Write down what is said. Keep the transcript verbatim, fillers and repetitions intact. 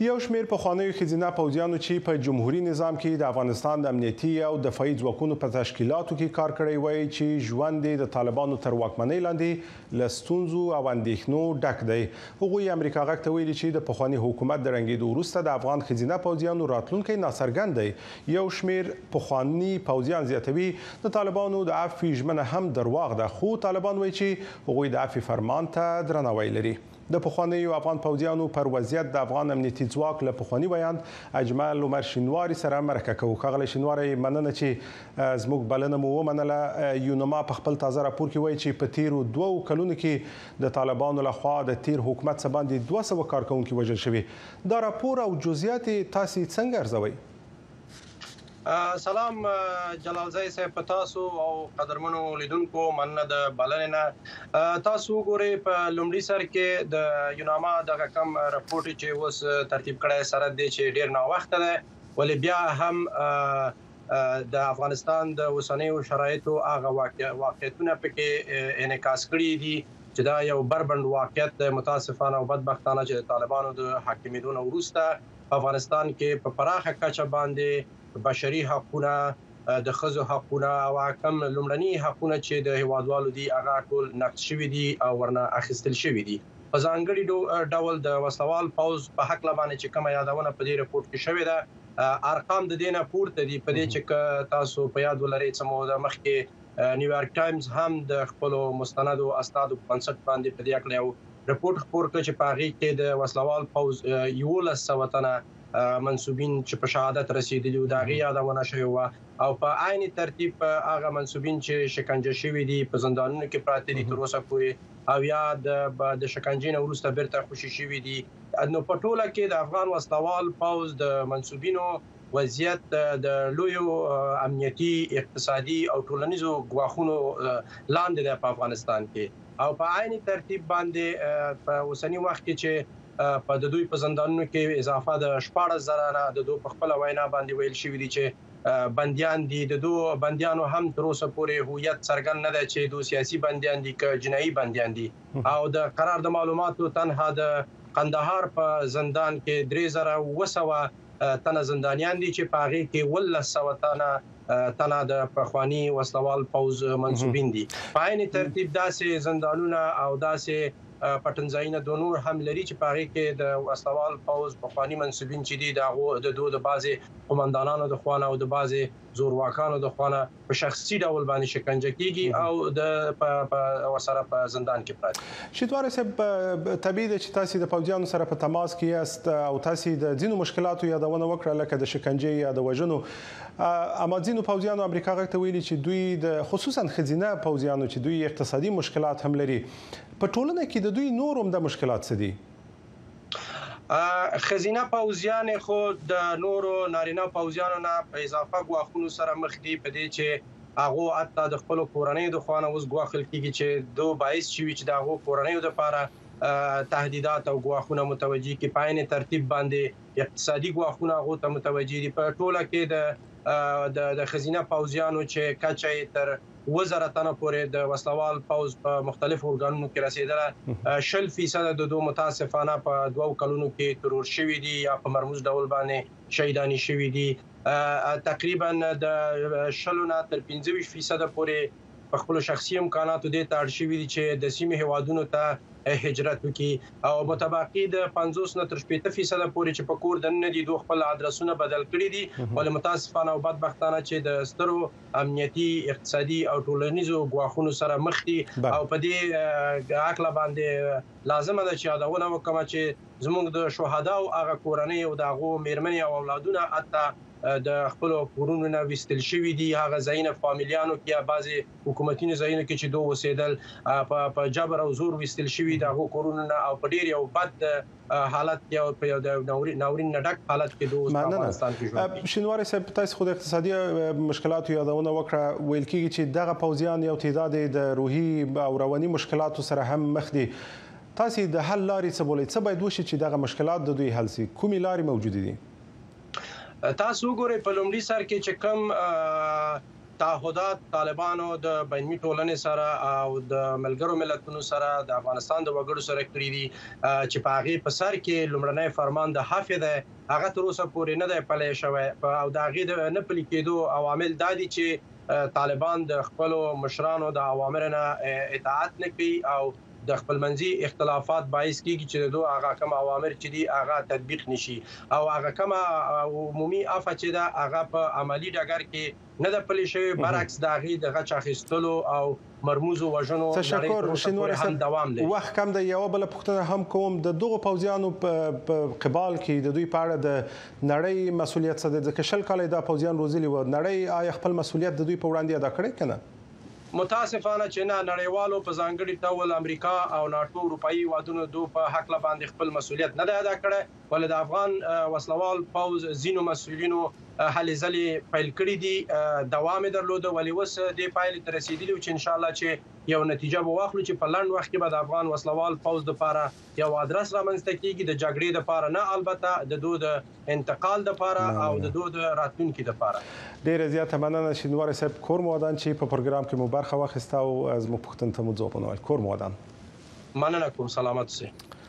یو شمېر پخوانیو ښځینه پوځیانو چې په جمهوري نظام کې د افغانستان د امنیتي او دفاعي ځواکونو په تشکیلاتو کې کار کړی وای چې ژوند د طالبانو تر واکمنۍ لاندې له ستونزو او اندېښنو ډک دی. هغوی امریکا غږ ته ویلي چې د پخواني حکومت د رنګېدو وروسته د افغان ښځینه پوځیانو راتلونکی ناڅرګند دی. یو شمېر پخواني پوځیان زیاتوي د طالبانو د عفوې ژمنه هم درواغ ده، خو طالبان وایي چې هغوی د عفوې فرمان ته درناوی لري. د پخوانیو افغان پوځیانو پر وضعیت د افغان امنیتي ځواک له پخواني ویاند اجمل عمر شینواري سره مرکه کوو. ښاغلی شینواري، مننه چې زموږ بلنه مو ومنله. یونما په خپل تازه راپور کې وایي چې په تیرو دوو کلونو کې د طالبانو لخوا د تیر حکومت څخه باندې دوه سوه کارکوونکي وژل شوي. دا راپور او جزئیات تاسې څنګه ارزوئ؟ سلام جلالزی صاحب، په تاسو او قدرمنو لیدونکو مننه د بلنې نه. تاسو وګورئ په لومړي سر کې د یوناما دغه کم راپور چې اوس ترتیب کړی سره دی چې ډیر ناوخته دی، ولې بیا هم د افغانستان د اوسنیو شرایطو هغه واقعیتونه پکې انعکاس کړي دي چې دا یو بربند واقعیت متاسفانه او بدبختانه چې د طالبانو د حاکمیدو نه وروسته په افغانستان کې په پراخه کچه باندې بشري حقونه، د ښځو حقونه او کم لومړني حقونه چې د هیوادوالو دي هغه ټول نقض شوي دي او ورنه اخیستل شوي دي. په ځانګړي ډول د وسلوال پوځ په هکله باندې چې کومه یادونه په دې رپورټ کې شوې ده، ارقام د دې نه پورته دي. په دې چې تاسو په یاد ولرئ څه موده مخکې نیویارک ټایمز هم د خپلو مستندو اسنادو په بنسټ باندې په دې اړه یو رپورټ خپور کړ چې په هغې کې د وسلوال پوځ یولس سوه تنه منسوبین چې په شهادت رسیدلي وو د هغې یادونه شوې وه، او په عین ترتیب هغه منسوبین چې شکنجه شوي دي په زندانونو کې پراته دي تر اوسه پورې، او یا د شکنجې نه وروسته بیرته خوشي شوي دي. نو په ټوله کې د افغان وسلوال پوځ د منسوبینو وضعیت د لویو امنیتي، اقتصادي او ټولنیزو ګواښونو لاندې دی په افغانستان کې. او په عین ترتیب باندې په اوسني وخت کې چې په د دوی په زندانونو کې اضافه د شپاړس زره نه د دوی په خپله وینا باندې ویل شوي دي چې بندیان دي. د دوی بندیانو هم تر اوسه پورې هویت څرګند نه دی چې دوی سیاسي بندیان دي که جنایي بندیان دي. او د قرار د معلوماتو تنها د قندهار په زندان کې درې زره اووه سوه تنه زندانیان دي چې په هغې کې اوولس سوه تنه تنه د پخواني وسلوال پوځ منسوبین دي. په عین ترتیب داسې زندانونه او داسې پټنځایونه د نور هم لري چې په هغې کې د وسلوال پوځ پخواني منسوبین چې دي د هغو د دوی د بعضې قمندانانو د خوا نه او د بعضې زورواکانو د خوا نه په شخصي ډول باندې شکنجه کېږي او د ورسره په زندان کې پراته. شینواري صاحب، طبیعي ده چې تاسې د پوځیانو سره په تماس کې یاست او تاسې د ځینو مشکلاتو یادونه وکړه لکه د شکنجې یا د وژنو، اما ځینو پوځیانو امریکا غږ ته ویلي چې دوی د خصوصا ښځینه پوځیانو چې دوی اقتصادي مشکلات هم لري. په ټولنه کې د دوی نور هم د مشکلات څه دي؟ ښځینه پوځیانې خو د نورو نارینه پوځیانو نه په اضافه ګواښونو سره مخ دي، په دې چې هغو حتی د خپلو کورنیو د خوا نه اوس ګواښل کېږي چې دو باعث شوي چې د هغو کورنیو دپاره تهدیدات او ګواښونه متوجه کړي. په عین ترتیب باندې اقتصادي ګواښونه هغو ته متوجه دي. په ټوله کې د د ښځینه پوځیانو چې کچه یې تر اووه زره تنه پورې د وسلوال پوځ په مختلفو ارګانونو کې رسېدله، شل فیصده د دوی متاسفانه په دوو کلونو کې ترور شوي دي یا په مرموز ډول باندې شهیدانې شوي دي. تقریبا د شلو نه تر پنځه ویشت فیصده پورې په خپلو شخصي امکاناتو دې ته اړ شوي دي چې د سیمې هیوادونو ته هجرت وکړي، او متبقي د پنځوس نه تر شپېته فیصده پورې چې په کور دننه دي دوی خپل ادرسونه بدل کړي دي، ولې متاسفانه او بدبختانه چې د سترو امنیتي، اقتصادي او ټولنیزو ګواښونو سره مخ دي. او په دې هکله باندې لازمه ده چې یادونه وکړم چې زموږ د شهداو هغه کورنۍ او د هغو مېرمنې او اولادونه حتی د خپلو کورونو نه ویستل شوي دي. هغه ځایونه فامیلیانو کې یا بعضې حکومتي ځایونو کې چې دوی اوسېدل په جبر او زور ویستل شوي د هغو کورونو نه، او په ډېر یو بد حالت کې او په یو د ناورین نه ډک حالت کې دوی په افغانستان کې ژوند کوي. شینواري صاحب، تاسې خو د اقتصادي مشکلاتو یادونه وکړه. ویل کېږي چې دغه پوځیان یو تعداد د روحي او رواني مشکلاتو سره هم مخ دي. تاسې د حل لارې څه بولئ؟ څه باید وشي چې دغه مشکلات د دوی حل شي؟ کومې لارې موجودې دي؟ تاسو وګورئ په لومړي سر کې چې کوم تعهدات طالبانو د بین‌المللي ټولنې سره او د ملګرو ملتونو سره د افغانستان د وګړو سره کړی دي چې په هغه په سر کې لومړنی فرمان د حافظ هغه تر اوسه پورې نه دی پلی شوی او د هغې د نه پلي کېدو عوامل دا دي چې طالبان د خپلو مشرانو د اوامرو نه اطاعت نه کوي او د خپلمنځي اختلافات باعث کیږي چې د دوه هغه کوم اوامر چې دي هغه تطبیق نشي او هغه کوم عمومي عفو چې دا هغه په عملی ډګر کې نه د پلي شوی برعکس د هغې د غچ اخیستلو او مرموزو وژنو تشکر شینواری صاحب دوام دی. وخت کم د یوه بله پوښتنه هم کوم د دغو پوځیانو په قبال کې د دوی په اړه د نړۍ مسؤلیت څه دی ځکه شل کاله دا پوځیان روزلي وو نړۍ آیا خپل مسؤلیت د دوی په وړاندې ادا کړی که نه؟ متاسفانه چې نه نړیوالو په ځانګړي ډول امریکا او ناټو اروپایي هیوادونو دوی په حق باندې خپل مسؤلیت نه دی ادا کړی ولې د افغان وسلوال پوځ ځینو مسؤلینو هلې ځلې پیل کړي دي دوام یې درلوده ولې اوس دې پایلې ته رسېدلي چې انشاءالله چې یو نتیجه به واخلو چې په لنډ وخت کې به د افغان وسلوال پوځ دپاره یو ادرس رامنځته کېږي د جګړې دپاره نه البته د دوی د انتقال دپاره او د دوی د راتلونکي دپاره. ډېره زیاته مننه شینواری صاحب کور مو ودان چې په پروګرام کې مو برخه واخیسته او زموږ پوښتنو ته مو ځواب ونه ویل. کور مو ودان. مننه کوم سلامت اوسئ.